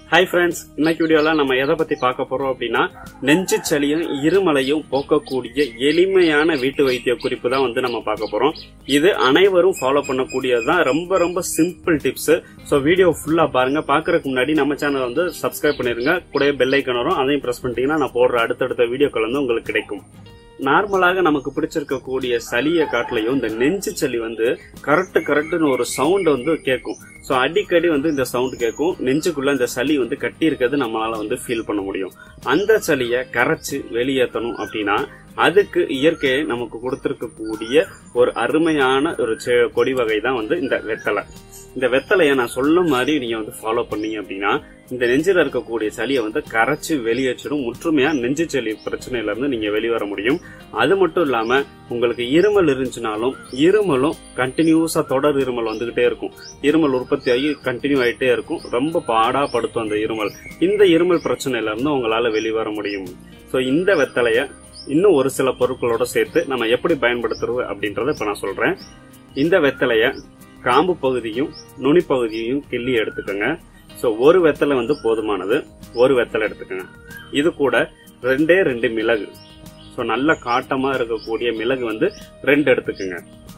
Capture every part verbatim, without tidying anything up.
Hi friends, இன்னைக்கு வீடியோல நம்ம எதை பத்தி பார்க்க போறோம் அப்படினா நெஞ்சு சளியும் இருமலையும் போக்கக்கூடிய எளிமையான வீட்டு வைத்திய குறிப்பு தான் வந்து நம்ம பார்க்க போறோம். இது அனைவரும் ஃபாலோ பண்ணக்கூடியதுதான். ரொம்ப ரொம்ப சிம்பிள் டிப்ஸ். சோ வீடியோ ஃபுல்லா பாருங்க. பார்க்கறதுக்கு முன்னாடி நம்ம சேனலை வந்து சப்ஸ்கிரைப் பண்ணிருங்க. கூடவே பெல் ஐகான் வரும். அதையும் பிரஸ் பண்ணிட்டீங்கன்னா நான் போடுற அடுத்தடுத்த வீடியோக்கள் வந்து உங்களுக்கு கிடைக்கும். நார்மலாக நமக்கு பிடிச்சிருக்கக்கூடிய சளியை காட்டிலையும் இந்த நெஞ்சு சளி வந்து கரெக்ட் கரெக்ட்னு ஒரு சவுண்ட் வந்து கேட்கும். ஸோ அடிக்கடி வந்து இந்த சவுண்ட் கேட்கும். நெஞ்சுக்குள்ள இந்த சளி வந்து கட்டி இருக்கிறது நம்மளால வந்து ஃபீல் பண்ண முடியும். அந்த சளியை கரைச்சு வெளியேற்றணும் அப்படின்னா அதுக்கு இயற்கையை நமக்கு கொடுத்திருக்கக்கூடிய ஒரு அருமையான ஒரு கொடி வகை தான் வந்து இந்த வெத்தலை. இந்த வெத்தலையை நான் சொல்ல மாதிரி நீங்க வந்து ஃபாலோ பண்ணீங்க அப்படின்னா இந்த நெஞ்சில இருக்கக்கூடிய சளியை வந்து கரைச்சு வெளியேற்றிடும். முற்றுமையா நெஞ்சு சளி பிரச்சனையில இருந்து நீங்க வெளிவர முடியும். அது மட்டும் இல்லாம உங்களுக்கு இருமல் இருந்துச்சுனாலும் இருமலும் கண்டினியூஸா தொடர் இருமல் வந்துகிட்டே இருக்கும். இருமல் உற்பத்தி ஆகி கண்டினியூ ஆயிட்டே இருக்கும். ரொம்ப பாடா படுத்தும் அந்த இருமல். இந்த இருமல் பிரச்சனையில இருந்து உங்களால வெளிவர முடியும். சோ இந்த வெத்தலைய இன்னும் ஒரு சில பொருட்களோட சேர்த்து நம்ம எப்படி பயன்படுத்துறது அப்படின்றத இப்ப நான் சொல்றேன். இந்த வெத்தலைய காம்பு பகுதியும் நுனி பகுதியையும் கிள்ளி எடுத்துக்கோங்க. சோ ஒரு வெத்தலை வந்து போதுமானது. ஒரு வெத்தலை எடுத்துக்கோங்க. இது கூட ரெண்டே ரெண்டு மிளகு, சோ நல்ல காட்டமா இருக்கக்கூடிய மிளகு வந்து ரெண்டு எடுத்துக்கோங்க.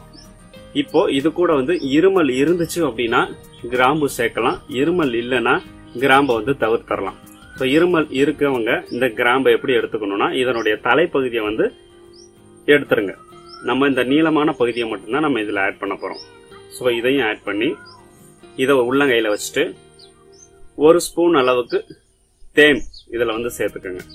இப்போ இது கூட வந்து இருமல் இருந்துச்சு அப்படின்னா கிராம்பு சேர்க்கலாம். இருமல் இல்லைன்னா கிராம்பை வந்து தவிர்த்தரலாம். ஸோ இருமல் இருக்கவங்க இந்த கிராம்பை எப்படி எடுத்துக்கணும்னா இதனுடைய தலைப்பகுதியை வந்து எடுத்துருங்க. நம்ம இந்த நீளமான பகுதியை மட்டும்தான் நம்ம இதில் ஆட் பண்ண போறோம். ஸோ இதையும் ஆட் பண்ணி இதை உள்ளங்கையில வச்சுட்டு ஒரு ஸ்பூன் அளவுக்கு தேன் இதில் வந்து சேர்த்துக்கோங்க.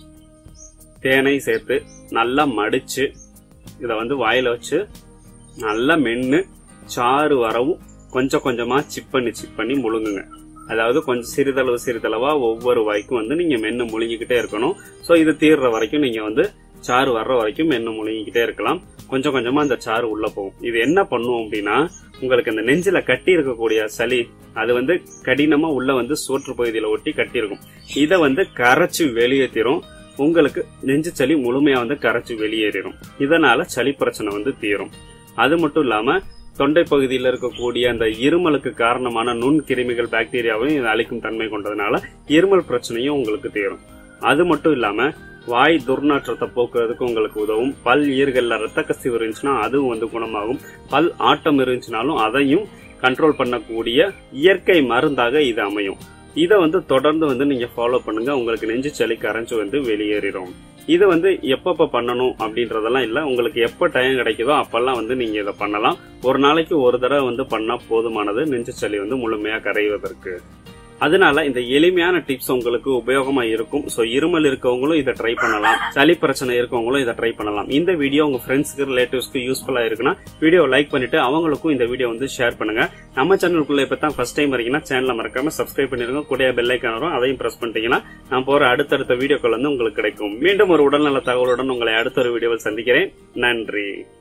தேனை சேர்த்து நல்லா மடிச்சு இதை வந்து வாயில வச்சு நல்லா மென்னு சாறு வரவும் கொஞ்சம் கொஞ்சமா சிப் பண்ணி சிப் பண்ணி முழுங்குங்க. அதாவது கொஞ்சம் சிறிதளவு சிறிதளவா ஒவ்வொரு வாய்க்கும் வந்து நீங்க மென்னு முழுங்கிக்கிட்டே இருக்கணும். சோ இது தீர்ற வரைக்கும் நீங்க வந்து சாறு வர்ற வரைக்கும் மென்னு முழுங்கிக்கிட்டே இருக்கலாம். கொஞ்சம் கொஞ்சமா அந்த சாறு உள்ள போகும். இது என்ன பண்ணும் அப்படின்னா உங்களுக்கு இந்த நெஞ்சில கட்டி இருக்கக்கூடிய சளி அது வந்து கடினமா உள்ள வந்து சோற்று பகுதியில ஒட்டி கட்டி இருக்கும். இதை வந்து கரைச்சு வெளியேற்றிரும். உங்களுக்கு நெஞ்சு சளி முழுமையா வந்து கரைச்சு வெளியேறிடும். இதனால சளி பிரச்சனை வந்து தீரும். அது மட்டும் இல்லாம தொண்டை பகுதியில் இருக்கக்கூடிய அந்த இருமலுக்கு காரணமான நுண் கிருமிகள் பாக்டீரியாவையும் இது அழிக்கும் தன்மை கொண்டதுனால இருமல் பிரச்சனையும் உங்களுக்கு தீரும். அது மட்டும் இல்லாம வாய் துர்நாற்றத்தை போக்குறதுக்கு உங்களுக்கு உதவும். பல் ஈர்கள்ல ரத்த கசிவு இருந்துச்சுன்னா அதுவும் வந்து குணமாகும். பல் ஆட்டம் இருந்துச்சுனாலும் அதையும் கண்ட்ரோல் பண்ணக்கூடிய இயற்கை மருந்தாக இது அமையும். இதை வந்து தொடர்ந்து வந்து நீங்க ஃபாலோ பண்ணுங்க. உங்களுக்கு நெஞ்சு சளி கரைஞ்சு வந்து வெளியேறிடும். இது வந்து எப்பப்ப பண்ணணும் அப்படின்றதெல்லாம் இல்ல. உங்களுக்கு எப்ப டைம் கிடைக்குதோ அப்பெல்லாம் வந்து நீங்க இதை பண்ணலாம். ஒரு நாளைக்கு ஒரு தடவை வந்து பண்ணா போதுமானது நெஞ்சு சளி வந்து முழுமையா கரைவதற்கு. அதனால இந்த எளிமையான டிப்ஸ் உங்களுக்கு உபயோகமா இருக்கும். சோ இருமல் இருக்கவங்களும் இதை ட்ரை பண்ணலாம். சளி பிரச்சனை இருக்கவங்களும் இதை ட்ரை பண்ணலாம். இந்த வீடியோ உங்க ஃப்ரெண்ட்ஸ்க்கு ரிலேட்டிவ்ஸ்க்கு யூஸ்ஃபுல்லா இருக்குன்னா வீடியோ லைக் பண்ணிட்டு அவங்களுக்கும் இந்த வீடியோ வந்து ஷேர் பண்ணுங்க. நம்ம சேனலுக்குள்ள இப்பதான் ஃபர்ஸ்ட் டைம் வரீங்கன்னா சேனலை மறக்காம சப்ஸ்கிரைப் பண்ணிருங்க. கூடிய பெல் ஐகான் வரும். அதையும் பிரஸ் பண்ணிட்டீங்கன்னா நான் போற அடுத்தடுத்த வீடியோக்கள் வந்து உங்களுக்கு கிடைக்கும். மீண்டும் ஒரு உடல்நல தகவலுடன் உங்களை அடுத்த ஒரு வீடியோவில் சந்திக்கிறேன். நன்றி.